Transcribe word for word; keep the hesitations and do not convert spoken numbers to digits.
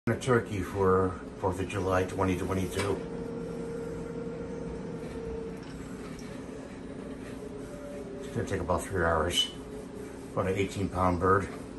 A turkey for fourth of July twenty twenty-two. It's going to take about three hours. About an eighteen pound bird.